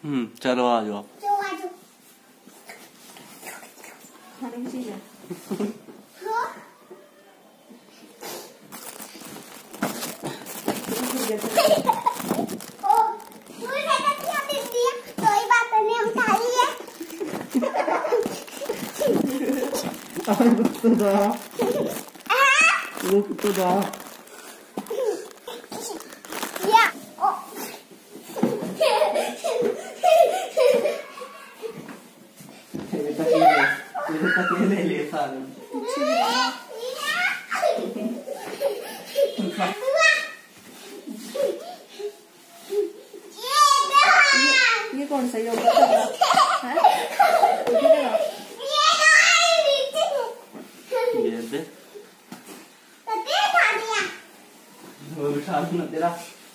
चलो आ जाओ। खाने की चीज है। रुक तो जा। ले ले सारे। ये कौन सा योगा कर रहा है? ये दे। वो उठा ना तेरा।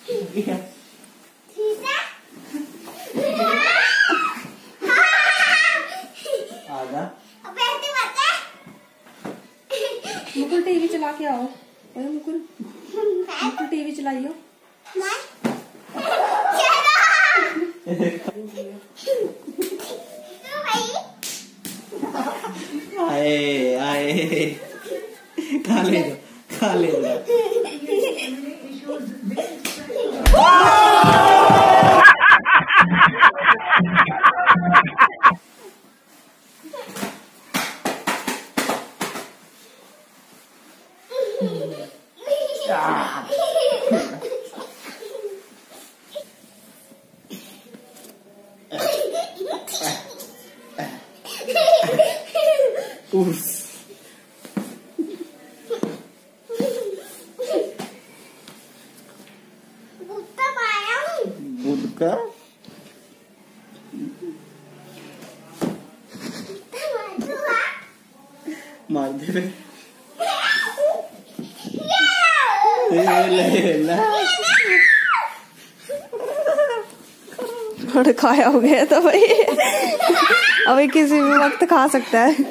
आजा। मुकुल टीवी चला के आओ। ओए मुकुल टीवी चलाइयो। आए आए खा ले दो, खा ले दो। बुध का मार दे रे। थोड़ा खाया हो गया तो भाई अभी किसी भी वक्त खा सकता है।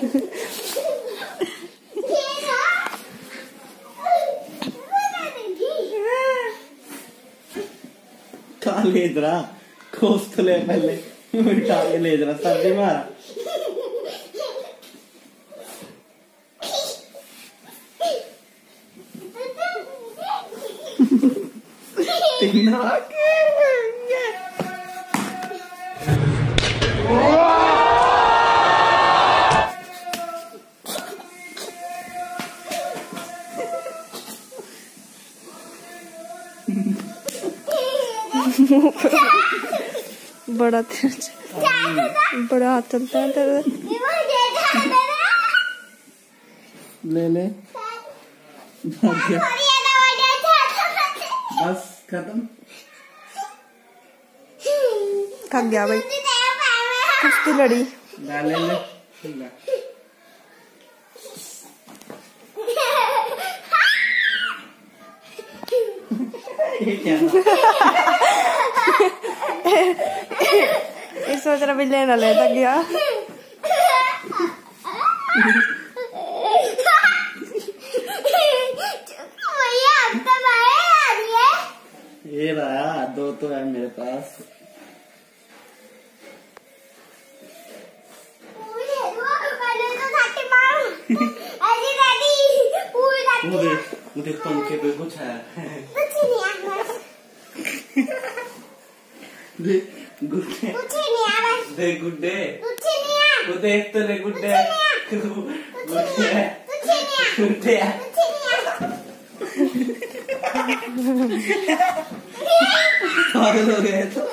खा ले जरा, खोस तो ले पहले, उठा के ले जरा, सर्दी मारा। बड़ा तेज, बड़ा हाथ चलता है तेरे। ले ले बस खत्म। थक गया भाई, कुश्ती लड़ी। ले ले ले इस सोच रहा भी लेना ले, थक गया। ये रहा, दो तो है मेरे पास। मुझे पंखे पे कुछ है। गुड्डे दे, गुड्डे वो देख तो ले, गुड्डे गुड्डे गुड्डे पागल हो गए तो।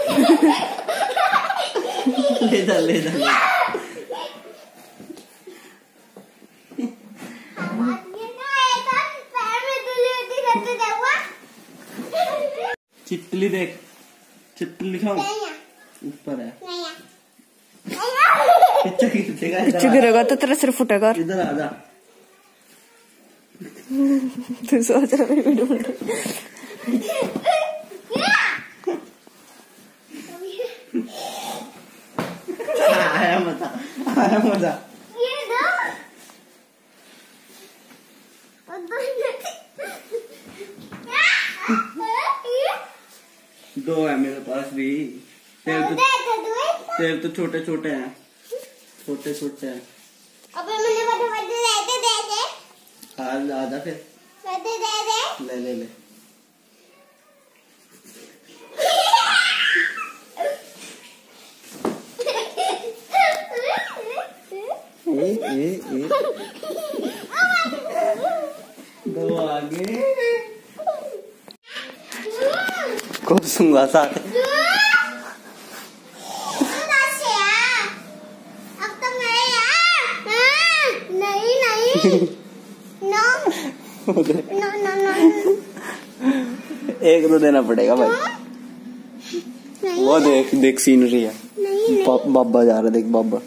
ले जा ले जा ले। चिपकली देख, चिपकली दिखाऊं? ऊपर है। पीछे गिरेगा तो तेरा सिर फुटेगा। इधर आ जा। तू सोच रहा है वीडियो बन रही। आया मजा, आया मजा। दो है मेरे पास भी। तेरे तो छोटे छोटे हैं, छोटे छोटे हैं। आजा फिर ले ले ले। दो आगे कोसूंगा साथ। एक तो देना पड़ेगा भाई। वो देख देख सीनरी है। बाबा जा रहा, देख बाबा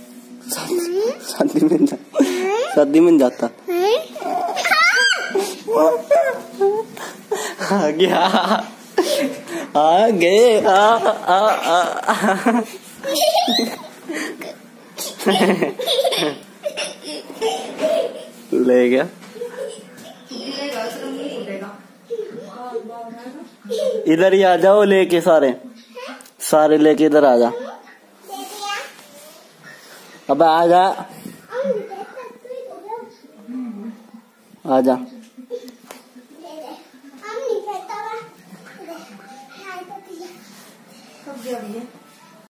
शादी में जाता। आ गया आ गए ले गया। इधर ही आ जाओ लेके, सारे लेके इधर आ जा। अब आ जा, आ जा। कब जा रही है?